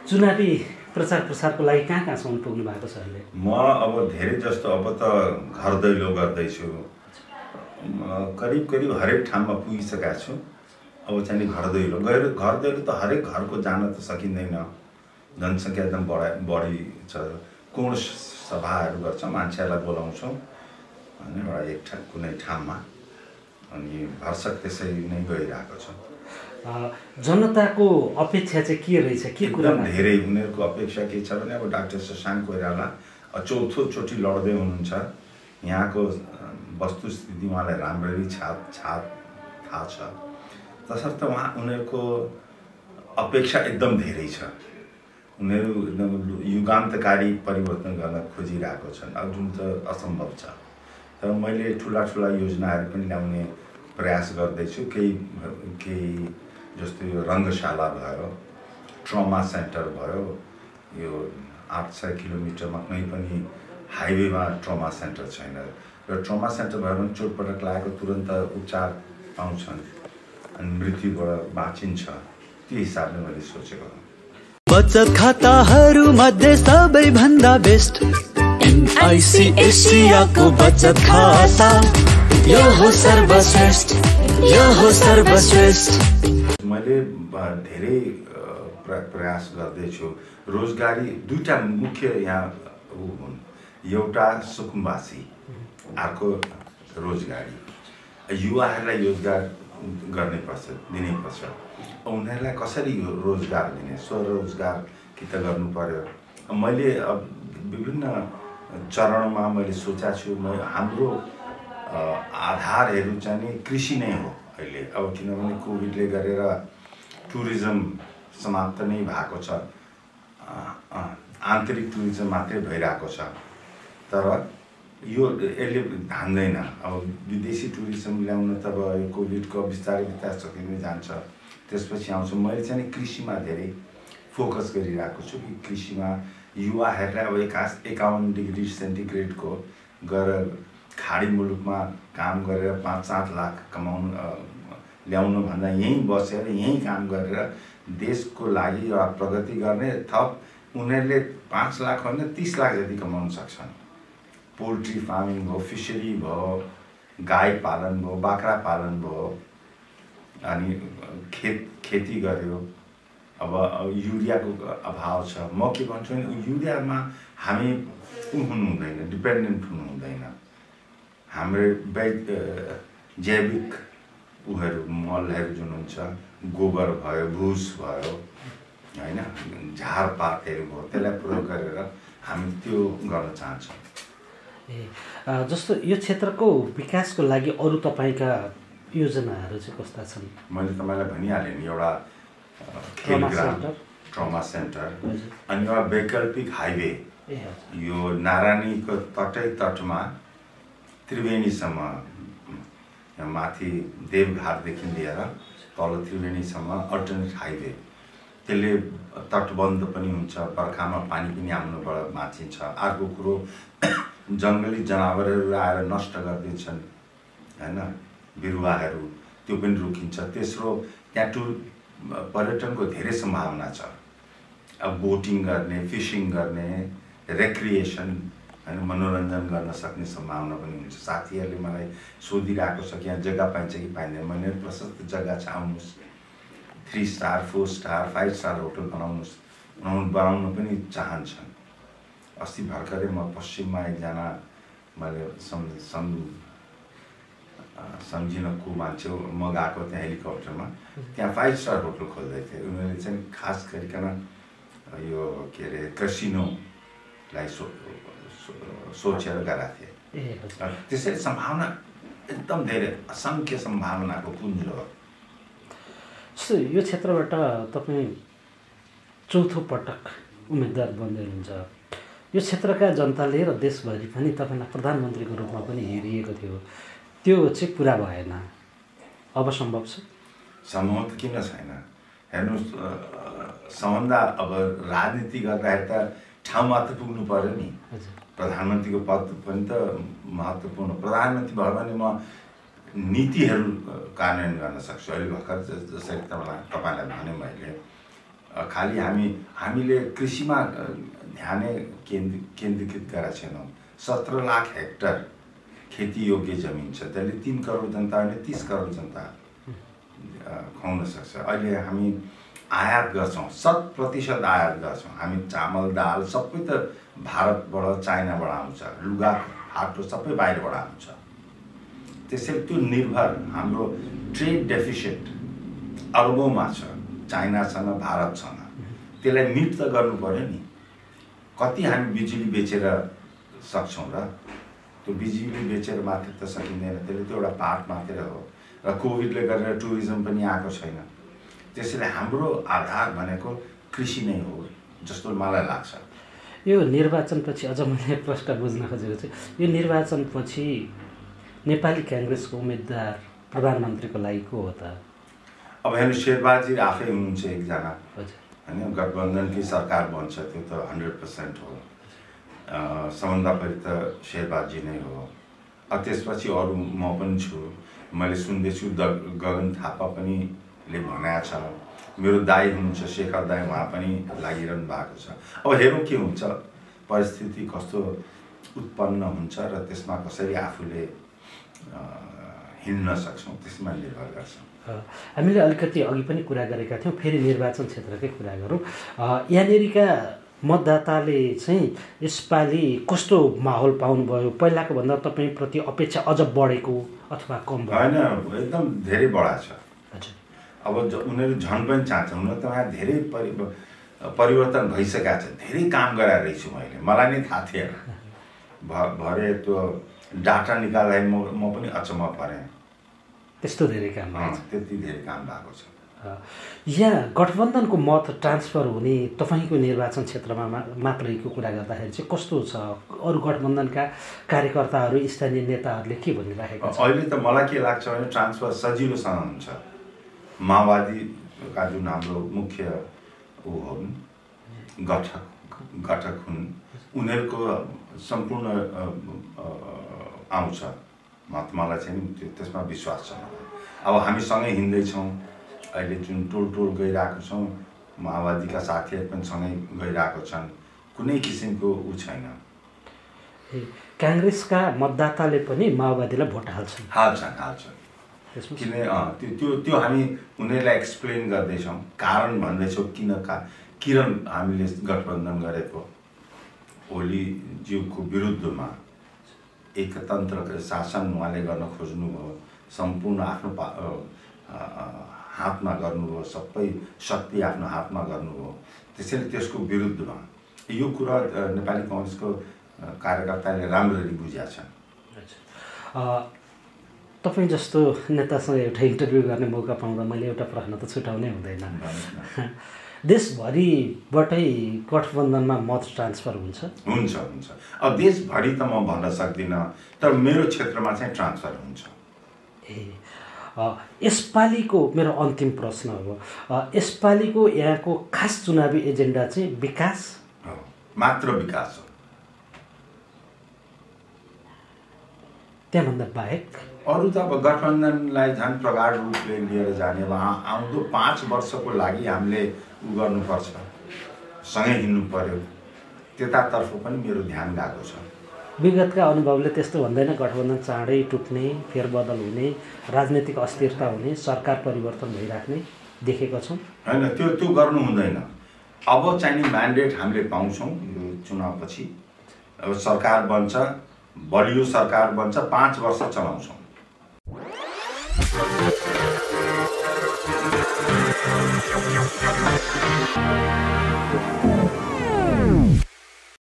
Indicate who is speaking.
Speaker 1: चुनावी प्रचार प्रसारको लागि कहाँसम्म पुग्नु भएको छ अहिले?
Speaker 2: म अब धेरै जस्तो अब त घर दैलो गर्दैछु, करिब हरेक ठाउँमा पुगिसकेका छु। अब चाहिँ घर दैलो त हरेक घरको जान त सकिँदैन, जनसङ्ख्या एकदम बढी छ। कोण सभाहरू गर्छ, मान्छेहरूलाई बोलाउँछौँ अनि एउटा कुनै ठाउँमा, अनि भरसक त्यसरी नै गइरहेको छ।
Speaker 1: जनताको अपेक्षा चाहिँ के रहेछ? के कुरा
Speaker 2: धेरै उनीहरूको अपेक्षा के छ भने अब डाक्टर शशाङ्क कोइराला चौथोचोटि लड्दै हुनुहुन्छ। यहाँको वस्तुस्थिति उहाँलाई राम्ररी थाहा छ, तसर्थ उनीहरूको अपेक्षा एकदम धेरै छ। उनीहरू एकदम युगान्तकारी परिवर्तन गर्न खोजिरहेको छन्, अब जुन त असम्भव छ। तर मैले ठुला योजनाहरू पनि ल्याउने प्रयास गर्दैछु। केही जस्तो यो रङ्गशाला भयो, ट्रमा सेन्टर भयो, यो 800 किलोमिटरमा कुनै पनि हाइवेमा ट्रमा सेन्टर छैन, र ट्रमा सेन्टर भयो भने चोटपटक लागेको तुरन्त उपचार पाउँछन् अनि मृत्युबाट बाँचिन्छ। त्यो हिसाबले मैले सोचेको हो।
Speaker 3: बचत खाताहरू मध्ये सबैभन्दा बेस्ट NIC एसियाको बचत खाता, यो हो सर्वश्रेष्ठ, यो हो सर्वश्रेष्ठ।
Speaker 2: मैले धेरै प्रयास गर्दैछु। रोजगारी दुईटा मुख्य यहाँ हुन्, एउटा सुकुम्बासी, अर्को रोजगारी। युवाहरूलाई रोजगार दिनैपर्छ। उनीहरूलाई कसरी रोजगार दिने, स्वरोजगार कि त गर्नु पर्यो। मैले अब विभिन्न चरणमा मैले सोचेको छु। हाम्रो आधारहरू चाहिँ नि कृषि नै हो अहिले। अब किनभने कोभिडले गरेर टुरिज्म समाप्त नै भएको छ, आन्तरिक टुरिज्म मात्रै भइरहेको छ। तर यसले धान्दैन। अब विदेशी टुरिज्म ल्याउन त अब कोभिडको बिस्तारै सकिँदै जान्छ, त्यसपछि आउँछ। मैले चाहिँ कृषिमा धेरै फोकस गरिरहेको छु कि कृषिमा युवाहरूलाई अब 51 डिग्री सेन्टिग्रेडको गरेर खाडी मुलुकमा काम गरेर 5-7 लाख ल्याउनु भन्दा यहीँ बसेर यहीँ काम गरेर देशको लागि एउटा प्रगति गर्ने। थप उनीहरूले 5 लाख होइन 30 लाख जति कमाउन सक्छन्। पोल्ट्री फार्मिङ भयो, फिसरी भयो, गाई पालन भयो, बाख्रा पालन भयो, अनि खेती गर्यो। अब युरियाको अभाव छ। म के भन्छु भने युरियामा हामी हुनु हुँदैन, डिपेन्डेन्ट हुनु हुँदैन। हाम्रो जैविक मलहरू जुन हुन्छ, गोबर भयो, भुस भयो, होइन, झारपातहरू भयो, त्यसलाई प्रयोग गरेर हामी त्यो गर्न चाहन्छौँ।
Speaker 1: जस्तो यो क्षेत्रको विकासको लागि अरू तपाईँका योजनाहरू चाहिँ कस्ता छन्? मैले
Speaker 2: तपाईँलाई भनिहालेँ नि, एउटा ट्रमा सेन्टर, अनि एउटा वैकल्पिक हाइवे। यो नारायणीको तटमा त्रिवेणीसम्म, माथि देवघाटदेखि लिएर तल त्रिवेणीसम्म अल्टरनेट हाइवे। त्यसले तटबन्ध पनि हुन्छ, बर्खामा पानी पनि आउनुबाट बाँचिन्छ। अर्को कुरो, जङ्गली जनावरहरू आएर नष्ट गरिदिन्छन्, होइन, बिरुवाहरू, त्यो पनि रोकिन्छ। तेस्रो, त्यहाँ पर्यटनको धेरै सम्भावना छ। अब बोटिङ गर्ने, फिसिङ गर्ने, रेक्रिएसन, होइन, मनोरञ्जन गर्न सक्ने सम्भावना पनि हुन्छ। साथीहरूले मलाई सोधिरहेको छ कि यहाँ जग्गा पाइन्छ कि पाइँदैन। मैले प्रशस्त जग्गा छ, आउनुहोस्, 3 स्टार 4 स्टार 5 स्टार होटल बनाउन पनि चाहन्छन्। अस्ति भर्खरै म पश्चिममा एकजना मैले सम्झिन को मान्छे, म गएको त्यहाँ हेलिकप्टरमा, त्यहाँ 5 स्टार होटल खोल्दै थिए। उनीहरूले चाहिँ खास गरिकन यो के अरे कसिनोलाई सोचेर गराएको थिए। त्यसैले सम्भावना एकदम धेरै, असङ्ख्य सम्भावनाको पुञ्ज हो।
Speaker 1: यो क्षेत्रबाट तपाईँ चौथो पटक उम्मेदवार बन्दै हुनुहुन्छ। यो क्षेत्रका जनताले र देशभरि पनि तपाईँलाई प्रधानमन्त्रीको रूपमा पनि हेरिएको थियो, त्यो चाहिँ पुरा भएन। अब सम्भव छ?
Speaker 2: सम्भव त किन छैन? हेर्नुहोस्, सबभन्दा अब राजनीति गर्दाखेरि त ठाउँ मात्र पुग्नु पर्यो नि। प्रधानमन्त्रीको पद पनि त महत्त्वपूर्ण। प्रधानमन्त्री भयो भने म नीतिहरू कार्यान्वयन गर्न सक्छु। अहिले भर्खर जसरी तपाईँलाई भने मैले खालि हामीले कृषिमा ध्यानै केन्द्रीकृत गरेका छैनौँ। 17 लाख हेक्टर खेती योग्य जमिन छ, त्यसले 3 करोड जनता अनि 30 करोड जनता खुवाउन सक्छ। अहिले हामी आयात गर्छौँ, 100% आयात गर्छौँ। हामी चामल दाल सबै त भारतबाट चाइनाबाट आउँछ, लुगा फाटो सबै बाहिरबाट आउँछ। त्यसैले त्यो निर्भर हाम्रो ट्रेड डेफिसिट अरबौँमा छ चाइनासँग भारतसँग। त्यसलाई मिट त गर्नु पर्यो नि। कति हामी बिजुली बेचेर सक्छौँ र? त्यो बिजुली बेचेर मात्र त सकिँदैन, त्यसले त्यो एउटा पार्ट मात्रै हो। र कोभिडले गरेर टुरिज्म पनि आएको छैन। त्यसैले हाम्रो आधार भनेको कृषि नै हो जस्तो मलाई लाग्छ।
Speaker 1: यो निर्वाचनपछि अझ मैले प्रश्न बुझ्न खोजेको छु, यो निर्वाचनपछि नेपाली काङ्ग्रेसको उम्मेदवार प्रधानमन्त्रीको लागि को हो त?
Speaker 2: अब हेर्नु, शेरबहादुर आफै हुनुहुन्छ एकजना होइन, गठबन्धनकै सरकार बन्छ त्यो त 100% हो। सबभन्दा पहिले त शेरबहादुर नै हो। त्यसपछि अरू म पनि छु। मैले सुन्दैछु गगन थापा पनि ले भनेको छ। मेरो दाइ हुनुहुन्छ शेखर दाइ, उहाँ पनि लागिरहनु भएको छ। अब हेरौँ के हुन्छ, परिस्थिति कस्तो उत्पन्न हुन्छ र त्यसमा कसरी आफूले हिँड्न सक्छौँ त्यसमा निर्भर गर्छ।
Speaker 1: हामीले अलिकति अघि पनि कुरा गरेका थियौँ, फेरि निर्वाचन क्षेत्रकै कुरा गरौँ। यहाँनिरका मतदाताले चाहिँ यसपालि कस्तो माहौल पाउनुभयो? पहिलाको भन्दा तपाईँप्रति अपेक्षा अझ बढेको अथवा कम भयो?
Speaker 2: होइन, एकदम धेरै बढाएको छ। अब उनीहरू झन् पनि चाहन्छ। हुन त उहाँ धेरै परिवर्तन भइसकेको छ। धेरै काम गराएर रहेछु मैले, मलाई नै थाहा थिएन। भरे त्यो डाटा निकाल्दा म पनि अचम्म परेँ।
Speaker 1: त्यस्तो धेरै काम भएको छ?
Speaker 2: त्यति धेरै काम भएको छ।
Speaker 1: यहाँ गठबन्धनको मत ट्रान्सफर हुने तपाईँको निर्वाचन क्षेत्रमा मात्रैको कुरा गर्दाखेरि चाहिँ कस्तो छ? अरू गठबन्धनका कार्यकर्ताहरू, स्थानीय नेताहरूले के भनिराखेको छ?
Speaker 2: अहिले त मलाई के लाग्छ भने ट्रान्सफर सजिलोसँग हुन्छ। माओवादीका जुन हाम्रो मुख्य हुन्, घटक हुन्, उनीहरूको सम्पूर्ण आउँछ मत। मलाई चाहिँ त्यसमा विश्वास छ। अब हामी सँगै हिँड्दैछौँ, अहिले जुन टोल गइरहेको छौँ, माओवादीका साथीहरू पनि सँगै गइरहेको छन्। कुनै किसिमको ऊ छैन।
Speaker 1: काङ्ग्रेसका मतदाताले पनि माओवादीलाई भोट
Speaker 2: हाल्छन्। किन त्यो हामी उनीहरूलाई एक्सप्लेन गर्दैछौँ, कारण भन्दैछौँ किन हामीले गठबन्धन गरेको। ओलीज्यूको विरुद्धमा एकतन्त्र शासन उहाँले गर्न खोज्नुभयो, सम्पूर्ण आफ्नो हातमा गर्नुभयो, सबै शक्ति आफ्नो हातमा गर्नुभयो। त्यसैले त्यसको विरुद्धमा यो कुरा नेपाली काङ्ग्रेसको कार्यकर्ताले राम्ररी बुझेका छन्।
Speaker 1: तपाईँ जस्तो नेतासँग एउटा इन्टरभ्यू गर्ने मौका पाउँदा मैले एउटा प्रश्न त छुटाउनै हुँदैन। देशभरिबाटै गठबन्धनमा मत ट्रान्सफर हुन्छ?
Speaker 2: हुन्छ। अब देशभरि त म भन्न सक्दिनँ, तर मेरो क्षेत्रमा चाहिँ ट्रान्सफर हुन्छ।
Speaker 1: यसपालिको मेरो अन्तिम प्रश्न हो, यसपालिको यहाँको खास चुनावी एजेन्डा चाहिँ विकास
Speaker 2: हो, मात्र विकास हो।
Speaker 1: त्यहाँभन्दा बाहेक
Speaker 2: अरू त अब गठबन्धनलाई झन् प्रगाढ रूपले लिएर जाने। अब आउँदो 5 वर्षको लागि हामीले उ गर्नुपर्छ, सँगै हिँड्नु पर्यो। त्यतातर्फ पनि मेरो ध्यान गएको छ।
Speaker 1: विगतका अनुभवले त्यस्तो भन्दैन? गठबन्धन चाँडै टुट्ने, फेरबदल हुने, राजनीतिक अस्थिरता हुने, सरकार परिवर्तन भइराख्ने देखेका छौँ।
Speaker 2: होइन, त्यो गर्नु हुँदैन। अब चाहिने म्यान्डेट हामीले पाउँछौँ यो चुनावपछि। अब सरकार बन्छ, बलियो सरकार बन्छ, 5 वर्ष चलाउँछौँ।